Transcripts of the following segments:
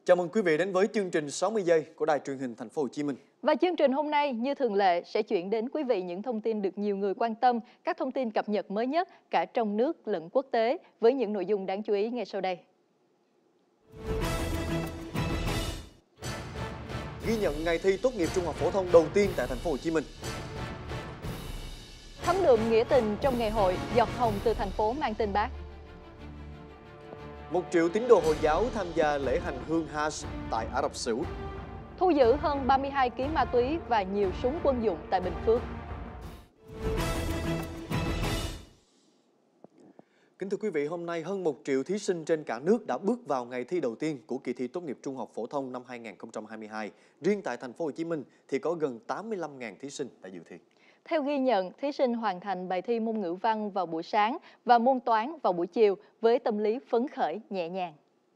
Chào mừng quý vị đến với chương trình 60 giây của Đài Truyền hình Thành phố Hồ Chí Minh. Và chương trình hôm nay như thường lệ sẽ chuyển đến quý vị những thông tin được nhiều người quan tâm, các thông tin cập nhật mới nhất cả trong nước lẫn quốc tế với những nội dung đáng chú ý ngay sau đây. Ghi nhận ngày thi tốt nghiệp trung học phổ thông đầu tiên tại Thành phố Hồ Chí Minh. Thấm đượm nghĩa tình trong ngày hội, giọt hồng từ thành phố mang tên Bác. 1 triệu tín đồ Hồi giáo tham gia lễ hành hương Hajj tại Ả Rập Xê Út. Thu giữ hơn 32 kg ma túy và nhiều súng quân dụng tại Bình Phước. Kính thưa quý vị, hôm nay hơn 1 triệu thí sinh trên cả nước đã bước vào ngày thi đầu tiên của kỳ thi tốt nghiệp trung học phổ thông năm 2022. Riêng tại Thành phố Hồ Chí Minh thì có gần 85.000 thí sinh đã dự thi. Theo ghi nhận, thí sinh hoàn thành bài thi môn ngữ văn vào buổi sáng và môn toán vào buổi chiều với tâm lý phấn khởi, nhẹ nhàng.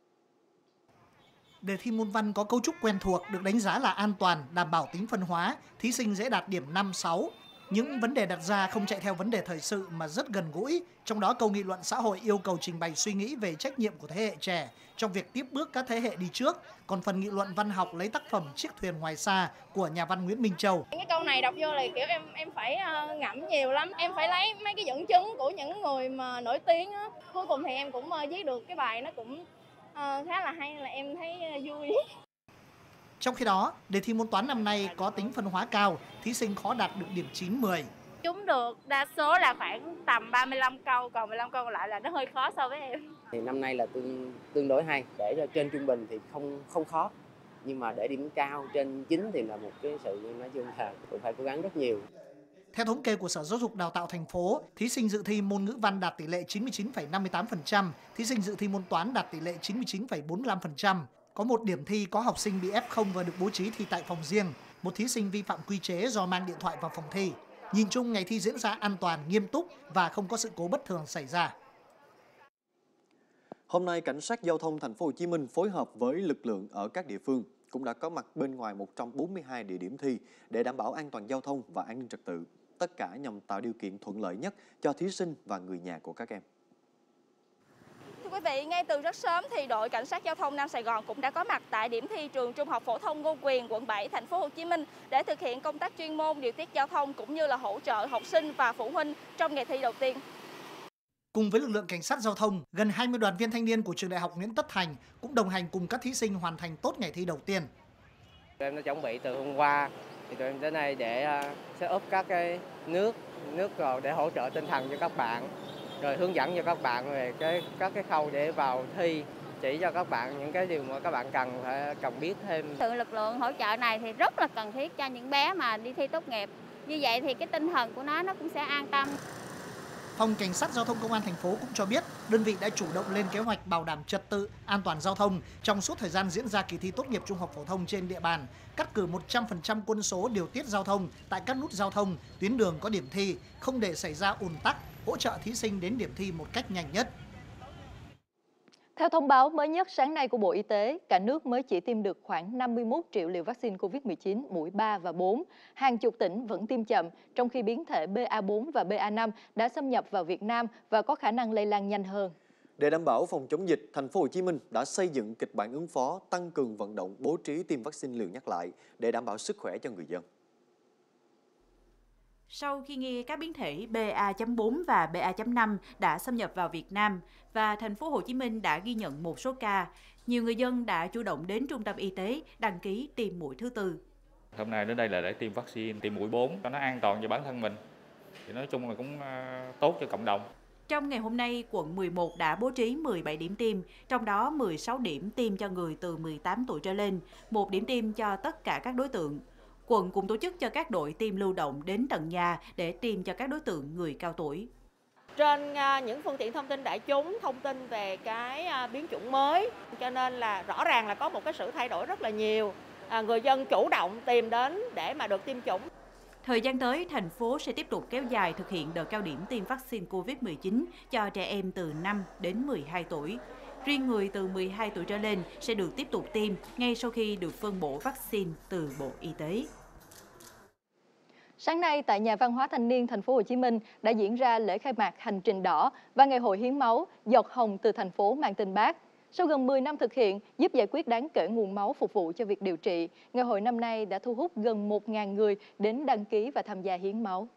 Đề thi môn văn có cấu trúc quen thuộc, được đánh giá là an toàn, đảm bảo tính phân hóa, thí sinh dễ đạt điểm 5, 6. Những vấn đề đặt ra không chạy theo vấn đề thời sự mà rất gần gũi, trong đó câu nghị luận xã hội yêu cầu trình bày suy nghĩ về trách nhiệm của thế hệ trẻ trong việc tiếp bước các thế hệ đi trước, còn phần nghị luận văn học lấy tác phẩm Chiếc thuyền ngoài xa của nhà văn Nguyễn Minh Châu. Cái câu này đọc vô là kiểu em phải ngẫm nhiều lắm, em phải lấy mấy cái dẫn chứng của những người mà nổi tiếng á. Cuối cùng thì em cũng viết được cái bài nó cũng khá là hay, là em thấy vui. Trong khi đó, đề thi môn toán năm nay có tính phân hóa cao, thí sinh khó đạt được điểm 9, 10. Chúng được đa số là khoảng tầm 35 câu, còn 15 câu còn lại là nó hơi khó so với em. Thì năm nay là tương đối hay, để cho trên trung bình thì không khó, nhưng mà để điểm cao trên 9 thì là một cái sự nói chung là cũng phải cố gắng rất nhiều. Theo thống kê của Sở Giáo dục Đào tạo thành phố, thí sinh dự thi môn ngữ văn đạt tỷ lệ 99,58%, thí sinh dự thi môn toán đạt tỷ lệ 99,45%. Có một điểm thi có học sinh bị F0 và được bố trí thi tại phòng riêng. Một thí sinh vi phạm quy chế do mang điện thoại vào phòng thi. Nhìn chung, ngày thi diễn ra an toàn, nghiêm túc và không có sự cố bất thường xảy ra. Hôm nay, Cảnh sát Giao thông Thành phố Hồ Chí Minh phối hợp với lực lượng ở các địa phương cũng đã có mặt bên ngoài 142 địa điểm thi để đảm bảo an toàn giao thông và an ninh trật tự. Tất cả nhằm tạo điều kiện thuận lợi nhất cho thí sinh và người nhà của các em. Thưa quý vị, ngay từ rất sớm thì đội Cảnh sát Giao thông Nam Sài Gòn cũng đã có mặt tại điểm thi trường Trung học phổ thông Ngô Quyền, quận 7, Thành phố Hồ Chí Minh để thực hiện công tác chuyên môn, điều tiết giao thông cũng như là hỗ trợ học sinh và phụ huynh trong ngày thi đầu tiên. Cùng với lực lượng cảnh sát giao thông, gần 20 đoàn viên thanh niên của trường Đại học Nguyễn Tất Thành cũng đồng hành cùng các thí sinh hoàn thành tốt ngày thi đầu tiên. Em đã chuẩn bị từ hôm qua, thì tụi em đến đây để set up các cái nước rồi để hỗ trợ tinh thần cho các bạn, rồi hướng dẫn cho các bạn về các cái khâu để vào thi, chỉ cho các bạn những cái điều mà các bạn cần biết thêm. Sự lực lượng hỗ trợ này thì rất là cần thiết cho những bé mà đi thi tốt nghiệp. Như vậy thì cái tinh thần của nó cũng sẽ an tâm. Phòng Cảnh sát Giao thông Công an thành phố cũng cho biết, đơn vị đã chủ động lên kế hoạch bảo đảm trật tự, an toàn giao thông trong suốt thời gian diễn ra kỳ thi tốt nghiệp trung học phổ thông trên địa bàn, cắt cử 100% quân số điều tiết giao thông tại các nút giao thông, tuyến đường có điểm thi, không để xảy ra ùn tắc, hỗ trợ thí sinh đến điểm thi một cách nhanh nhất. Theo thông báo mới nhất sáng nay của Bộ Y tế, cả nước mới chỉ tiêm được khoảng 51 triệu liều vaccine COVID-19 mũi 3 và 4. Hàng chục tỉnh vẫn tiêm chậm, trong khi biến thể BA4 và BA5 đã xâm nhập vào Việt Nam và có khả năng lây lan nhanh hơn. Để đảm bảo phòng chống dịch, Thành phố Hồ Chí Minh đã xây dựng kịch bản ứng phó, tăng cường vận động bố trí tiêm vaccine liều nhắc lại để đảm bảo sức khỏe cho người dân. Sau khi nghe các biến thể BA.4 và BA.5 đã xâm nhập vào Việt Nam và Thành phố Hồ Chí Minh đã ghi nhận một số ca, nhiều người dân đã chủ động đến trung tâm y tế đăng ký tiêm mũi thứ tư. Hôm nay đến đây là để tiêm vaccine, tiêm mũi 4 cho nó an toàn cho bản thân mình. Thì nói chung là cũng tốt cho cộng đồng. Trong ngày hôm nay, quận 11 đã bố trí 17 điểm tiêm, trong đó 16 điểm tiêm cho người từ 18 tuổi trở lên, 1 điểm tiêm cho tất cả các đối tượng. Quận cũng tổ chức cho các đội tiêm lưu động đến tận nhà để tiêm cho các đối tượng người cao tuổi. Trên những phương tiện thông tin đại chúng thông tin về cái biến chủng mới, cho nên là rõ ràng là có một cái sự thay đổi rất là nhiều. Người dân chủ động tìm đến để mà được tiêm chủng. Thời gian tới, thành phố sẽ tiếp tục kéo dài thực hiện đợt cao điểm tiêm vaccine COVID-19 cho trẻ em từ 5 đến 12 tuổi. Riêng người từ 12 tuổi trở lên sẽ được tiếp tục tiêm ngay sau khi được phân bổ vaccine từ Bộ Y tế. Sáng nay tại Nhà văn hóa Thanh niên Thành phố Hồ Chí Minh đã diễn ra lễ khai mạc Hành trình đỏ và Ngày hội hiến máu, giọt hồng từ thành phố mang tên Bác. Sau gần 10 năm thực hiện, giúp giải quyết đáng kể nguồn máu phục vụ cho việc điều trị, ngày hội năm nay đã thu hút gần 1.000 người đến đăng ký và tham gia hiến máu.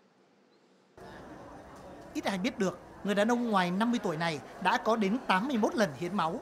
Ít ai biết được, người đàn ông ngoài 50 tuổi này đã có đến 81 lần hiến máu.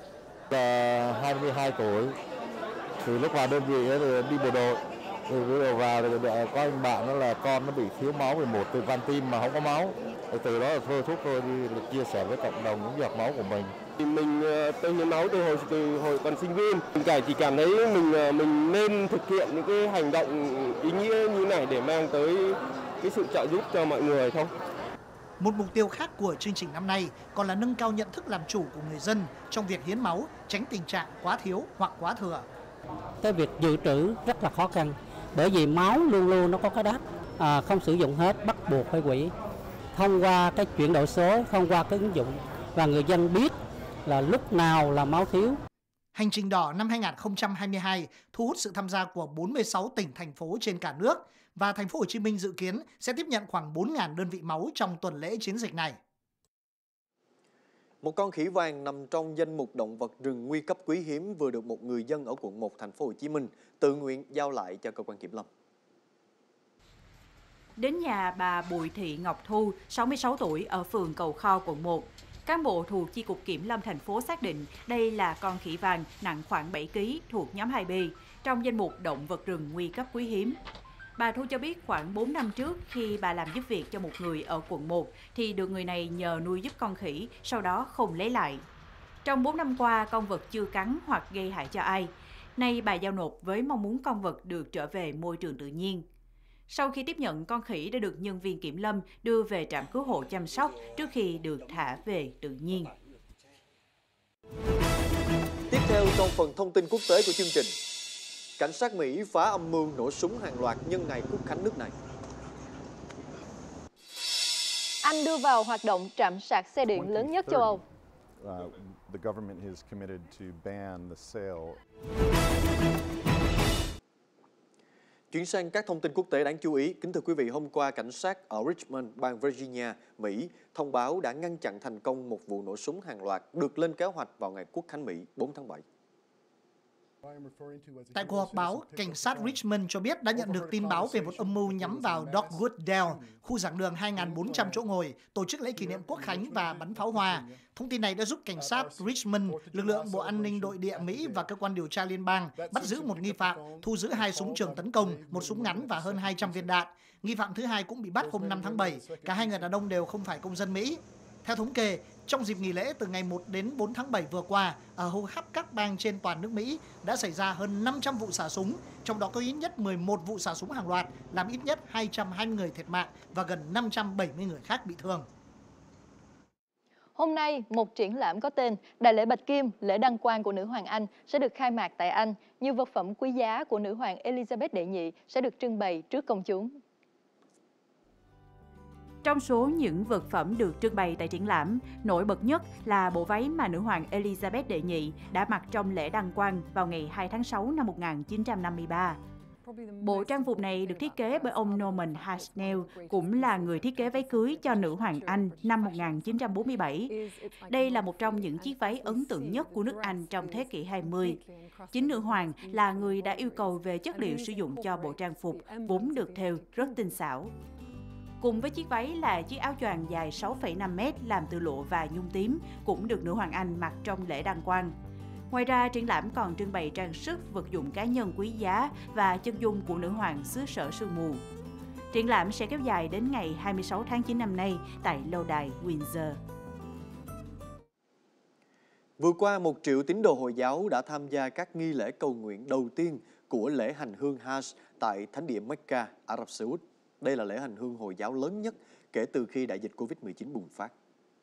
22 tuổi, từ lúc vào đơn vị đi bộ đội, từ vào có anh bạn đó là con nó bị thiếu máu về một từ van tim mà không có máu. Từ đó là thôi thúc tôi đi chia sẻ với cộng đồng những giọt máu của mình. Tôi hiến máu từ hồi còn sinh viên. Mình chỉ cảm thấy mình nên thực hiện những cái hành động ý nghĩa như này để mang tới cái sự trợ giúp cho mọi người thôi. Một mục tiêu khác của chương trình năm nay còn là nâng cao nhận thức làm chủ của người dân trong việc hiến máu, tránh tình trạng quá thiếu hoặc quá thừa. Cái việc dự trữ rất là khó khăn, bởi vì máu luôn luôn nó có cái đắt, không sử dụng hết bắt buộc phải hủy. Thông qua cái chuyển đổi số, thông qua cái ứng dụng và người dân biết là lúc nào là máu thiếu. Hành trình đỏ năm 2022 thu hút sự tham gia của 46 tỉnh thành phố trên cả nước và thành phố Hồ Chí Minh dự kiến sẽ tiếp nhận khoảng 4.000 đơn vị máu trong tuần lễ chiến dịch này. Một con khỉ vàng nằm trong danh mục động vật rừng nguy cấp quý hiếm vừa được một người dân ở quận 1 thành phố Hồ Chí Minh tự nguyện giao lại cho cơ quan kiểm lâm. Đến nhà bà Bùi Thị Ngọc Thu, 66 tuổi ở phường Cầu Kho, quận 1. Cán bộ thuộc Chi cục Kiểm lâm thành phố xác định đây là con khỉ vàng nặng khoảng 7 kg thuộc nhóm 2B trong danh mục động vật rừng nguy cấp quý hiếm. Bà Thu cho biết khoảng 4 năm trước khi bà làm giúp việc cho một người ở quận 1 thì được người này nhờ nuôi giúp con khỉ, sau đó không lấy lại. Trong 4 năm qua, con vật chưa cắn hoặc gây hại cho ai. Nay bà giao nộp với mong muốn con vật được trở về môi trường tự nhiên. Sau khi tiếp nhận, con khỉ đã được nhân viên kiểm lâm đưa về trạm cứu hộ chăm sóc trước khi được thả về tự nhiên. Tiếp theo trong phần thông tin quốc tế của chương trình, cảnh sát Mỹ phá âm mưu nổ súng hàng loạt nhân ngày Quốc khánh nước này. Anh đưa vào hoạt động trạm sạc xe điện lớn nhất châu Âu. Chuyển sang các thông tin quốc tế đáng chú ý. Kính thưa quý vị, hôm qua cảnh sát ở Richmond, bang Virginia, Mỹ thông báo đã ngăn chặn thành công một vụ nổ súng hàng loạt được lên kế hoạch vào ngày Quốc khánh Mỹ 4 tháng 7. Tại cuộc họp báo, cảnh sát Richmond cho biết đã nhận được tin báo về một âm mưu nhắm vào Dogwood Dell, khu giảng đường 2.400 chỗ ngồi, tổ chức lễ kỷ niệm Quốc khánh và bắn pháo hoa. Thông tin này đã giúp cảnh sát Richmond, lực lượng Bộ An ninh Nội địa Mỹ và cơ quan điều tra liên bang bắt giữ một nghi phạm, thu giữ 2 súng trường tấn công, 1 súng ngắn và hơn 200 viên đạn. Nghi phạm thứ hai cũng bị bắt hôm 5 tháng 7. Cả hai người đàn ông đều không phải công dân Mỹ. Theo thống kê, trong dịp nghỉ lễ từ ngày 1 đến 4 tháng 7 vừa qua, ở hầu khắp các bang trên toàn nước Mỹ đã xảy ra hơn 500 vụ xả súng, trong đó có ít nhất 11 vụ xả súng hàng loạt, làm ít nhất 220 người thiệt mạng và gần 570 người khác bị thương. Hôm nay, một triển lãm có tên Đại lễ Bạch Kim, lễ đăng quang của nữ hoàng Anh sẽ được khai mạc tại Anh. Nhiều vật phẩm quý giá của nữ hoàng Elizabeth đệ nhị sẽ được trưng bày trước công chúng. Trong số những vật phẩm được trưng bày tại triển lãm, nổi bật nhất là bộ váy mà nữ hoàng Elizabeth đệ nhị đã mặc trong lễ đăng quang vào ngày 2 tháng 6 năm 1953. Bộ trang phục này được thiết kế bởi ông Norman Hasnell, cũng là người thiết kế váy cưới cho nữ hoàng Anh năm 1947. Đây là một trong những chiếc váy ấn tượng nhất của nước Anh trong thế kỷ 20. Chính nữ hoàng là người đã yêu cầu về chất liệu sử dụng cho bộ trang phục, vốn được thêu rất tinh xảo. Cùng với chiếc váy là chiếc áo choàng dài 6,5 mét làm từ lụa và nhung tím, cũng được nữ hoàng Anh mặc trong lễ đăng quang. Ngoài ra, triển lãm còn trưng bày trang sức, vật dụng cá nhân quý giá và chân dung của nữ hoàng xứ sở sương mù. Triển lãm sẽ kéo dài đến ngày 26 tháng 9 năm nay tại lâu đài Windsor. Vừa qua, 1 triệu tín đồ Hồi giáo đã tham gia các nghi lễ cầu nguyện đầu tiên của lễ hành hương Hajj tại thánh địa Mecca, Ả Rập Xê Út. Đây là lễ hành hương Hồi giáo lớn nhất kể từ khi đại dịch Covid-19 bùng phát.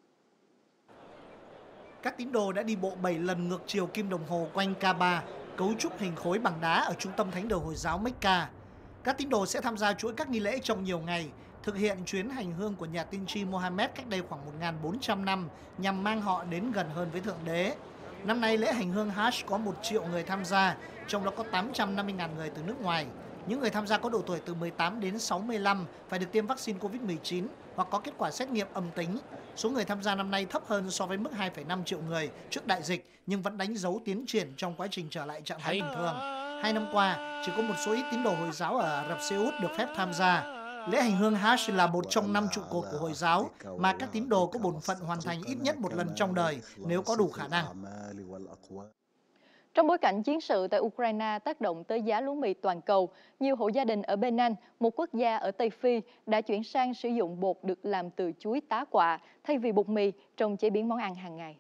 Các tín đồ đã đi bộ 7 lần ngược chiều kim đồng hồ quanh Kaaba, cấu trúc hình khối bằng đá ở trung tâm thánh đồ Hồi giáo Mecca. Các tín đồ sẽ tham gia chuỗi các nghi lễ trong nhiều ngày, thực hiện chuyến hành hương của nhà tiên tri Mohammed cách đây khoảng 1.400 năm nhằm mang họ đến gần hơn với Thượng Đế. Năm nay, lễ hành hương Hajj có 1 triệu người tham gia, trong đó có 850.000 người từ nước ngoài. Những người tham gia có độ tuổi từ 18 đến 65 phải được tiêm vaccine COVID-19 hoặc có kết quả xét nghiệm âm tính. Số người tham gia năm nay thấp hơn so với mức 2,5 triệu người trước đại dịch, nhưng vẫn đánh dấu tiến triển trong quá trình trở lại trạng thái bình thường. 2 năm qua, chỉ có một số ít tín đồ Hồi giáo ở Ả Rập Xê Út được phép tham gia. Lễ hành hương Hajj là một trong 5 trụ cột của Hồi giáo mà các tín đồ có bổn phận hoàn thành ít nhất một lần trong đời nếu có đủ khả năng. Trong bối cảnh chiến sự tại Ukraine tác động tới giá lúa mì toàn cầu, nhiều hộ gia đình ở Benin, một quốc gia ở Tây Phi, đã chuyển sang sử dụng bột được làm từ chuối tá quạ thay vì bột mì trong chế biến món ăn hàng ngày.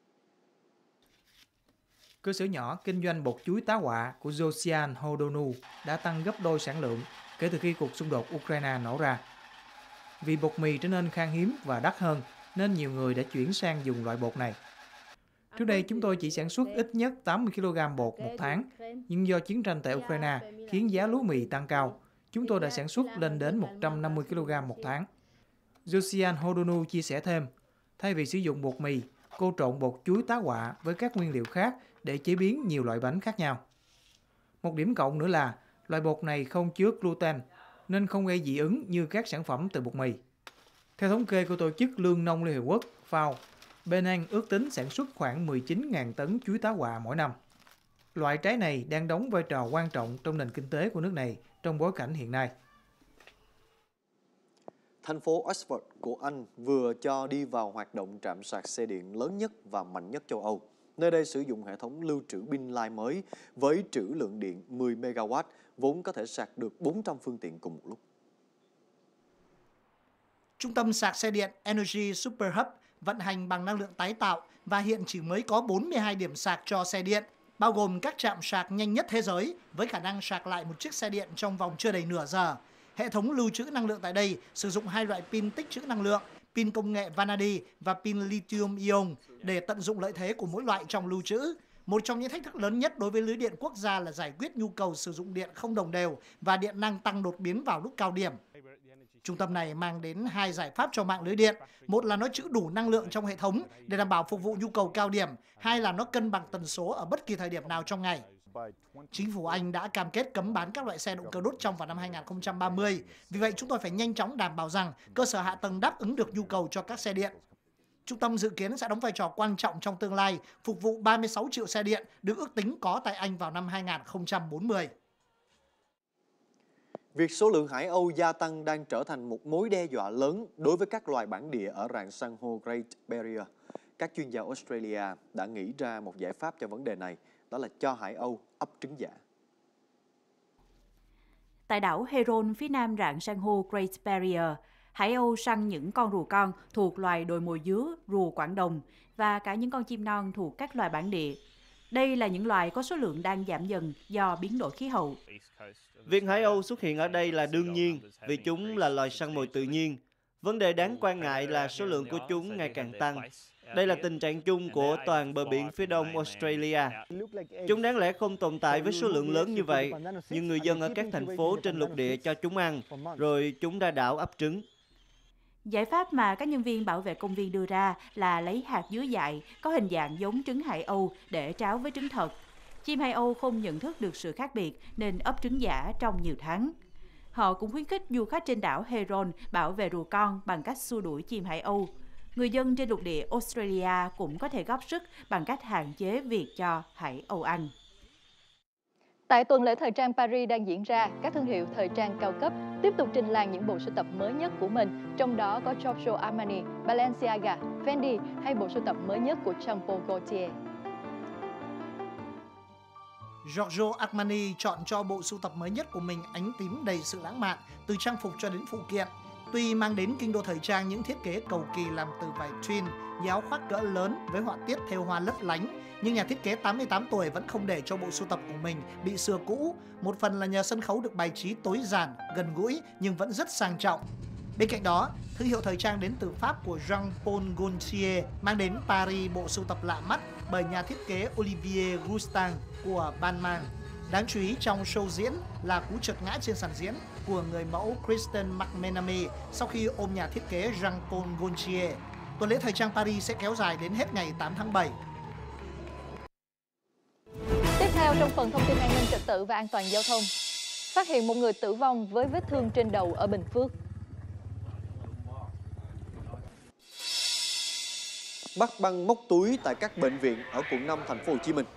Cơ sở nhỏ kinh doanh bột chuối tá quạ của Josiane Hodonu đã tăng gấp đôi sản lượng kể từ khi cuộc xung đột Ukraine nổ ra. Vì bột mì trở nên khan hiếm và đắt hơn, nên nhiều người đã chuyển sang dùng loại bột này. Trước đây chúng tôi chỉ sản xuất ít nhất 80 kg bột một tháng, nhưng do chiến tranh tại Ukraine khiến giá lúa mì tăng cao, chúng tôi đã sản xuất lên đến 150 kg một tháng. Josiane Hodonu chia sẻ thêm, thay vì sử dụng bột mì, cô trộn bột chuối tá quạ với các nguyên liệu khác để chế biến nhiều loại bánh khác nhau. Một điểm cộng nữa là loại bột này không chứa gluten, nên không gây dị ứng như các sản phẩm từ bột mì. Theo thống kê của Tổ chức Lương nông Liên Hợp Quốc, FAO, Benin ước tính sản xuất khoảng 19.000 tấn chuối tá quạ mỗi năm. Loại trái này đang đóng vai trò quan trọng trong nền kinh tế của nước này trong bối cảnh hiện nay. Thành phố Oxford của Anh vừa cho đi vào hoạt động trạm sạc xe điện lớn nhất và mạnh nhất châu Âu. Nơi đây sử dụng hệ thống lưu trữ pin li mới với trữ lượng điện 10 MW, vốn có thể sạc được 400 phương tiện cùng một lúc. Trung tâm sạc xe điện Energy Super Hub vận hành bằng năng lượng tái tạo và hiện chỉ mới có 42 điểm sạc cho xe điện, bao gồm các trạm sạc nhanh nhất thế giới với khả năng sạc lại một chiếc xe điện trong vòng chưa đầy nửa giờ. Hệ thống lưu trữ năng lượng tại đây sử dụng hai loại pin tích trữ năng lượng, pin công nghệ vanadi và pin lithium-ion để tận dụng lợi thế của mỗi loại trong lưu trữ. Một trong những thách thức lớn nhất đối với lưới điện quốc gia là giải quyết nhu cầu sử dụng điện không đồng đều và điện năng tăng đột biến vào lúc cao điểm. Trung tâm này mang đến hai giải pháp cho mạng lưới điện. Một là nó trữ đủ năng lượng trong hệ thống để đảm bảo phục vụ nhu cầu cao điểm. Hai là nó cân bằng tần số ở bất kỳ thời điểm nào trong ngày. Chính phủ Anh đã cam kết cấm bán các loại xe động cơ đốt trong vào năm 2030. Vì vậy, chúng tôi phải nhanh chóng đảm bảo rằng cơ sở hạ tầng đáp ứng được nhu cầu cho các xe điện. Trung tâm dự kiến sẽ đóng vai trò quan trọng trong tương lai, phục vụ 36 triệu xe điện được ước tính có tại Anh vào năm 2040. Việc số lượng hải âu gia tăng đang trở thành một mối đe dọa lớn đối với các loài bản địa ở rạn san hô Great Barrier. Các chuyên gia Australia đã nghĩ ra một giải pháp cho vấn đề này, đó là cho hải âu ấp trứng giả. Tại đảo Heron phía nam rạn san hô Great Barrier, hải âu săn những con rùa con thuộc loài đồi mồi dứa, rùa Quảng Đông và cả những con chim non thuộc các loài bản địa. Đây là những loài có số lượng đang giảm dần do biến đổi khí hậu. Việc hải âu xuất hiện ở đây là đương nhiên vì chúng là loài săn mồi tự nhiên. Vấn đề đáng quan ngại là số lượng của chúng ngày càng tăng. Đây là tình trạng chung của toàn bờ biển phía đông Australia. Chúng đáng lẽ không tồn tại với số lượng lớn như vậy, nhưng người dân ở các thành phố trên lục địa cho chúng ăn, rồi chúng ra đảo ấp trứng. Giải pháp mà các nhân viên bảo vệ công viên đưa ra là lấy hạt dứa dại có hình dạng giống trứng hải âu để tráo với trứng thật. Chim hải âu không nhận thức được sự khác biệt nên ấp trứng giả trong nhiều tháng. Họ cũng khuyến khích du khách trên đảo Heron bảo vệ rùa con bằng cách xua đuổi chim hải âu. Người dân trên lục địa Australia cũng có thể góp sức bằng cách hạn chế việc cho hải âu ăn. Tại tuần lễ thời trang Paris đang diễn ra, các thương hiệu thời trang cao cấp tiếp tục trình làng những bộ sưu tập mới nhất của mình, trong đó có Giorgio Armani, Balenciaga, Fendi hay bộ sưu tập mới nhất của Jean Paul Gaultier. Giorgio Armani chọn cho bộ sưu tập mới nhất của mình ánh tím đầy sự lãng mạn, từ trang phục cho đến phụ kiện. Tuy mang đến kinh đô thời trang những thiết kế cầu kỳ làm từ vải twin, những áo khoác cỡ lớn với họa tiết thêu hoa lấp lánh, nhưng nhà thiết kế 88 tuổi vẫn không để cho bộ sưu tập của mình bị xưa cũ. Một phần là nhờ sân khấu được bài trí tối giản, gần gũi nhưng vẫn rất sang trọng. Bên cạnh đó, thương hiệu thời trang đến từ Pháp của Jean Paul Gaultier mang đến Paris bộ sưu tập lạ mắt bởi nhà thiết kế Olivier Rousteing của Balmain. Đáng chú ý trong show diễn là cú trượt ngã trên sàn diễn của người mẫu Kristen McMenamy sau khi ôm nhà thiết kế Jean Paul Gaultier. Tuần lễ thời trang Paris sẽ kéo dài đến hết ngày 8 tháng 7. Tiếp theo trong phần thông tin an ninh trật tự và an toàn giao thông. phát hiện một người tử vong với vết thương trên đầu ở Bình Phước. Bắt băng móc túi tại các bệnh viện ở quận 5 thành phố Hồ Chí Minh.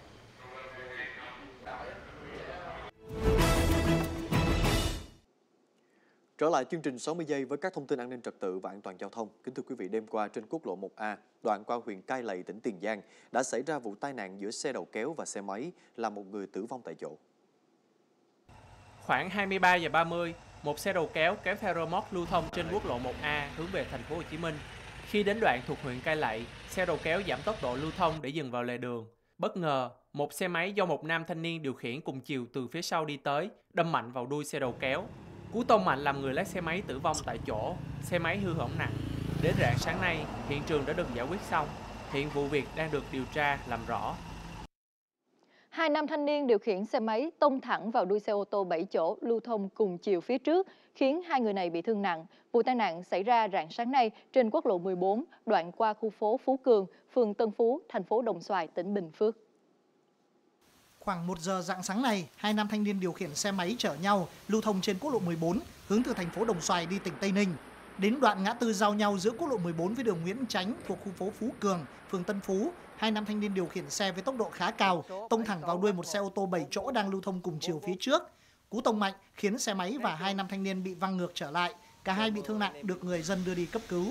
Trở lại chương trình 60 giây với các thông tin an ninh trật tự và an toàn giao thông. Kính thưa quý vị, đêm qua trên quốc lộ 1A, đoạn qua huyện Cai Lậy, tỉnh Tiền Giang, đã xảy ra vụ tai nạn giữa xe đầu kéo và xe máy, làm một người tử vong tại chỗ. Khoảng 23 giờ 30, một xe đầu kéo kéo theo rơ moóc lưu thông trên quốc lộ 1A hướng về thành phố Hồ Chí Minh. Khi đến đoạn thuộc huyện Cai Lậy, xe đầu kéo giảm tốc độ lưu thông để dừng vào lề đường. Bất ngờ, một xe máy do một nam thanh niên điều khiển cùng chiều từ phía sau đi tới, đâm mạnh vào đuôi xe đầu kéo. Cú tông mạnh làm người lái xe máy tử vong tại chỗ, xe máy hư hỏng nặng. Đến rạng sáng nay, hiện trường đã được giải quyết xong. Hiện vụ việc đang được điều tra làm rõ. Hai nam thanh niên điều khiển xe máy tông thẳng vào đuôi xe ô tô 7 chỗ lưu thông cùng chiều phía trước, khiến hai người này bị thương nặng. Vụ tai nạn xảy ra rạng sáng nay trên quốc lộ 14, đoạn qua khu phố Phú Cường, phường Tân Phú, thành phố Đồng Xoài, tỉnh Bình Phước. Khoảng 1 giờ rạng sáng này, hai nam thanh niên điều khiển xe máy chở nhau lưu thông trên quốc lộ 14, hướng từ thành phố Đồng Xoài đi tỉnh Tây Ninh. Đến đoạn ngã tư giao nhau giữa quốc lộ 14 với đường Nguyễn Chánh thuộc khu phố Phú Cường, phường Tân Phú, hai nam thanh niên điều khiển xe với tốc độ khá cao, tông thẳng vào đuôi một xe ô tô 7 chỗ đang lưu thông cùng chiều phía trước. Cú tông mạnh khiến xe máy và hai nam thanh niên bị văng ngược trở lại. Cả hai bị thương nặng được người dân đưa đi cấp cứu.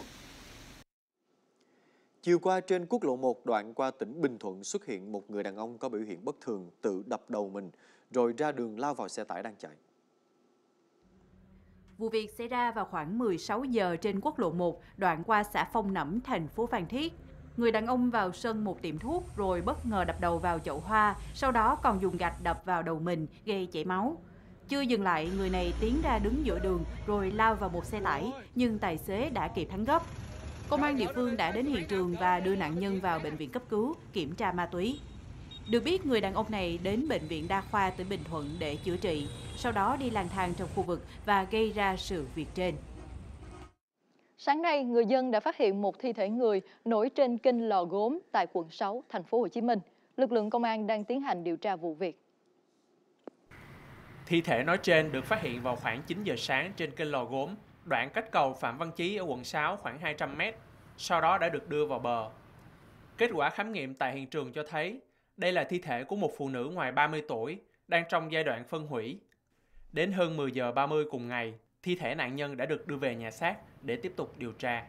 Chiều qua trên quốc lộ 1 đoạn qua tỉnh Bình Thuận xuất hiện một người đàn ông có biểu hiện bất thường tự đập đầu mình rồi ra đường lao vào xe tải đang chạy. Vụ việc xảy ra vào khoảng 16 giờ trên quốc lộ 1 đoạn qua xã Phong Nẫm, thành phố Phan Thiết. Người đàn ông vào sân một tiệm thuốc rồi bất ngờ đập đầu vào chậu hoa, sau đó còn dùng gạch đập vào đầu mình gây chảy máu. Chưa dừng lại, người này tiến ra đứng giữa đường rồi lao vào một xe tải, nhưng tài xế đã kịp thắng gấp. Công an địa phương đã đến hiện trường và đưa nạn nhân vào bệnh viện cấp cứu, kiểm tra ma túy. Được biết, người đàn ông này đến bệnh viện đa khoa tỉnh Bình Thuận để chữa trị, sau đó đi lang thang trong khu vực và gây ra sự việc trên. Sáng nay, người dân đã phát hiện một thi thể người nổi trên kênh Lò Gốm tại quận 6, thành phố Hồ Chí Minh. Lực lượng công an đang tiến hành điều tra vụ việc. Thi thể nói trên được phát hiện vào khoảng 9 giờ sáng trên kênh Lò Gốm, đoạn cách cầu Phạm Văn Chí ở quận 6 khoảng 200 m, sau đó đã được đưa vào bờ. Kết quả khám nghiệm tại hiện trường cho thấy đây là thi thể của một phụ nữ ngoài 30 tuổi, đang trong giai đoạn phân hủy. Đến hơn 10 giờ 30 cùng ngày, thi thể nạn nhân đã được đưa về nhà xác để tiếp tục điều tra.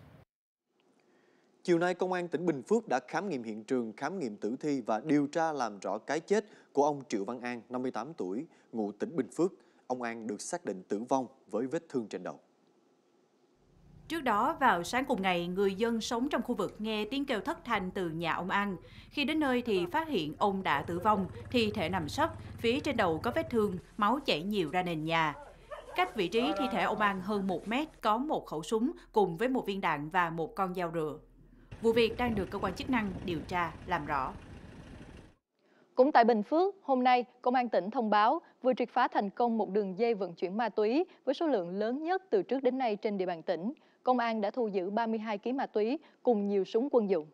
Chiều nay, Công an tỉnh Bình Phước đã khám nghiệm hiện trường, khám nghiệm tử thi và điều tra làm rõ cái chết của ông Triệu Văn An, 58 tuổi, ngụ tỉnh Bình Phước. Ông An được xác định tử vong với vết thương trên đầu. Trước đó, vào sáng cùng ngày, người dân sống trong khu vực nghe tiếng kêu thất thanh từ nhà ông An. Khi đến nơi thì phát hiện ông đã tử vong, thi thể nằm sấp, phía trên đầu có vết thương, máu chảy nhiều ra nền nhà. Cách vị trí thi thể ông An hơn 1 mét có một khẩu súng cùng với một viên đạn và một con dao rựa. Vụ việc đang được cơ quan chức năng điều tra, làm rõ. Cũng tại Bình Phước, hôm nay, Công an tỉnh thông báo vừa triệt phá thành công một đường dây vận chuyển ma túy với số lượng lớn nhất từ trước đến nay trên địa bàn tỉnh. Công an đã thu giữ 32 kg ma túy cùng nhiều súng quân dụng.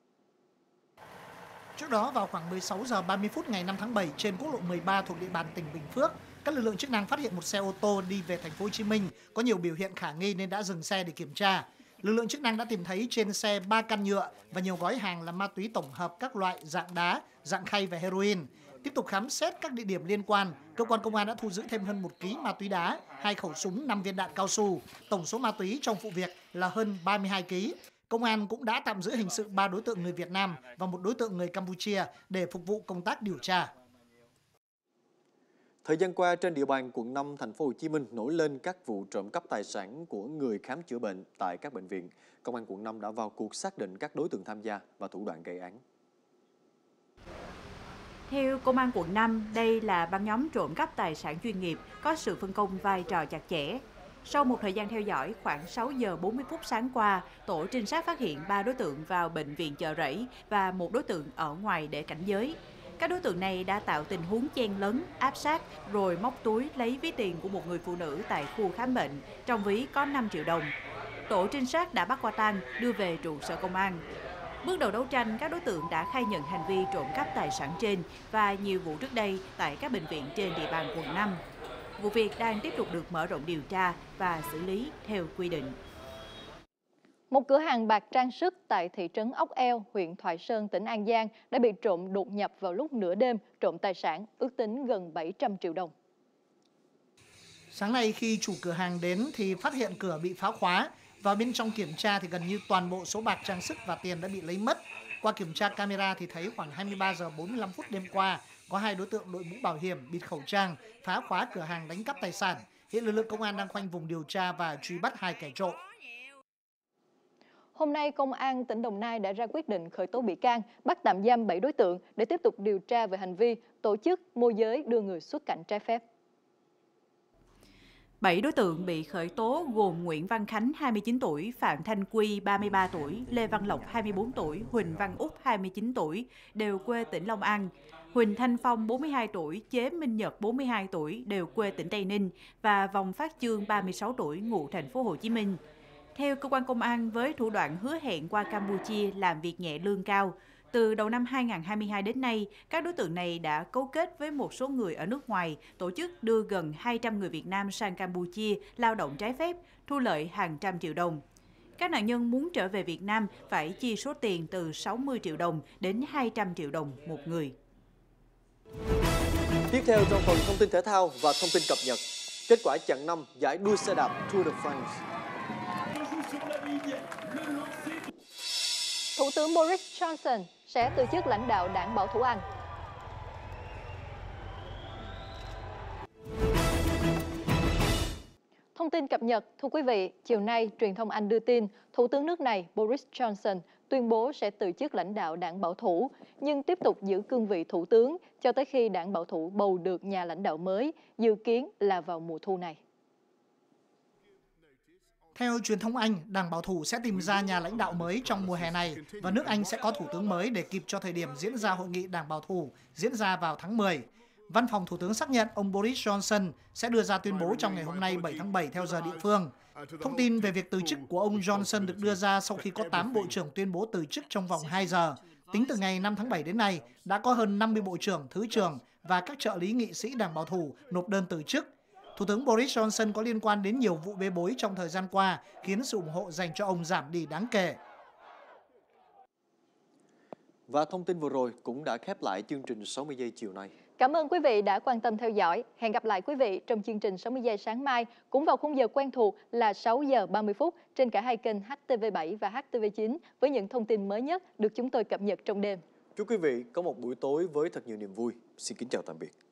Trước đó, vào khoảng 16 giờ 30 phút ngày 5 tháng 7 trên quốc lộ 13 thuộc địa bàn tỉnh Bình Phước, các lực lượng chức năng phát hiện một xe ô tô đi về thành phố Hồ Chí Minh có nhiều biểu hiện khả nghi nên đã dừng xe để kiểm tra. Lực lượng chức năng đã tìm thấy trên xe 3 can nhựa và nhiều gói hàng là ma túy tổng hợp các loại dạng đá, dạng khay và heroin. Tiếp tục khám xét các địa điểm liên quan, cơ quan công an đã thu giữ thêm hơn 1 kg ma túy đá, 2 khẩu súng, 5 viên đạn cao su. Tổng số ma túy trong vụ việc là hơn 32 kg. Công an cũng đã tạm giữ hình sự 3 đối tượng người Việt Nam và 1 đối tượng người Campuchia để phục vụ công tác điều tra. Thời gian qua, trên địa bàn quận 5 thành phố Hồ Chí Minh nổi lên các vụ trộm cắp tài sản của người khám chữa bệnh tại các bệnh viện. Công an quận 5 đã vào cuộc xác định các đối tượng tham gia và thủ đoạn gây án. Theo Công an quận 5, đây là băng nhóm trộm cắp tài sản chuyên nghiệp có sự phân công vai trò chặt chẽ. Sau một thời gian theo dõi, khoảng 6 giờ 40 phút sáng qua, tổ trinh sát phát hiện 3 đối tượng vào bệnh viện Chợ Rẫy và 1 đối tượng ở ngoài để cảnh giới. Các đối tượng này đã tạo tình huống chen lấn, áp sát rồi móc túi lấy ví tiền của một người phụ nữ tại khu khám bệnh, trong ví có 5 triệu đồng. Tổ trinh sát đã bắt quả tang, đưa về trụ sở công an. Bước đầu đấu tranh, các đối tượng đã khai nhận hành vi trộm cắp tài sản trên và nhiều vụ trước đây tại các bệnh viện trên địa bàn quận 5. Vụ việc đang tiếp tục được mở rộng điều tra và xử lý theo quy định. Một cửa hàng bạc trang sức tại thị trấn Ốc Eo, huyện Thoại Sơn, tỉnh An Giang đã bị trộm đột nhập vào lúc nửa đêm, trộm tài sản ước tính gần 700 triệu đồng. Sáng nay khi chủ cửa hàng đến thì phát hiện cửa bị phá khóa. Vào bên trong kiểm tra thì gần như toàn bộ số bạc trang sức và tiền đã bị lấy mất. Qua kiểm tra camera thì thấy khoảng 23 giờ 45 phút đêm qua, có 2 đối tượng đội mũ bảo hiểm, bịt khẩu trang, phá khóa cửa hàng đánh cắp tài sản. Hiện lực lượng công an đang khoanh vùng điều tra và truy bắt 2 kẻ trộm. Hôm nay, Công an tỉnh Đồng Nai đã ra quyết định khởi tố bị can, bắt tạm giam 7 đối tượng để tiếp tục điều tra về hành vi tổ chức môi giới đưa người xuất cảnh trái phép. 7 đối tượng bị khởi tố gồm Nguyễn Văn Khánh 29 tuổi, Phạm Thanh Quy 33 tuổi, Lê Văn Lộc 24 tuổi, Huỳnh Văn Úc 29 tuổi, đều quê tỉnh Long An. Huỳnh Thanh Phong 42 tuổi, Chế Minh Nhật 42 tuổi, đều quê tỉnh Tây Ninh và Vòng Phát Chương 36 tuổi, ngụ thành phố Hồ Chí Minh. Theo cơ quan công an, với thủ đoạn hứa hẹn qua Campuchia làm việc nhẹ lương cao, từ đầu năm 2022 đến nay, các đối tượng này đã cấu kết với một số người ở nước ngoài, tổ chức đưa gần 200 người Việt Nam sang Campuchia lao động trái phép, thu lợi hàng trăm triệu đồng. Các nạn nhân muốn trở về Việt Nam phải chi số tiền từ 60 triệu đồng đến 200 triệu đồng một người. Tiếp theo trong phần thông tin thể thao và thông tin cập nhật, kết quả chặng 5 giải đua xe đạp Tour de France. Thủ tướng Boris Johnson sẽ từ chức lãnh đạo đảng Bảo thủ Anh. Thông tin cập nhật, thưa quý vị, chiều nay, truyền thông Anh đưa tin Thủ tướng nước này Boris Johnson tuyên bố sẽ từ chức lãnh đạo đảng Bảo thủ, nhưng tiếp tục giữ cương vị thủ tướng cho tới khi đảng Bảo thủ bầu được nhà lãnh đạo mới, dự kiến là vào mùa thu này. Theo truyền thông Anh, Đảng Bảo thủ sẽ tìm ra nhà lãnh đạo mới trong mùa hè này và nước Anh sẽ có thủ tướng mới để kịp cho thời điểm diễn ra hội nghị Đảng Bảo thủ diễn ra vào tháng 10. Văn phòng Thủ tướng xác nhận ông Boris Johnson sẽ đưa ra tuyên bố trong ngày hôm nay 7 tháng 7 theo giờ địa phương. Thông tin về việc từ chức của ông Johnson được đưa ra sau khi có 8 bộ trưởng tuyên bố từ chức trong vòng 2 giờ. Tính từ ngày 5 tháng 7 đến nay, đã có hơn 50 bộ trưởng, thứ trưởng và các trợ lý nghị sĩ Đảng Bảo thủ nộp đơn từ chức. Thủ tướng Boris Johnson có liên quan đến nhiều vụ bê bối trong thời gian qua, khiến sự ủng hộ dành cho ông giảm đi đáng kể. Và thông tin vừa rồi cũng đã khép lại chương trình 60 giây chiều nay. Cảm ơn quý vị đã quan tâm theo dõi. Hẹn gặp lại quý vị trong chương trình 60 giây sáng mai, cũng vào khung giờ quen thuộc là 6 giờ 30 phút trên cả hai kênh HTV7 và HTV9 với những thông tin mới nhất được chúng tôi cập nhật trong đêm. Chúc quý vị có một buổi tối với thật nhiều niềm vui. Xin kính chào tạm biệt.